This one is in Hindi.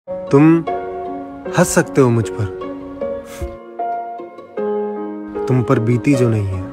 तुम हंस सकते हो मुझ पर, तुम पर बीती जो नहीं है।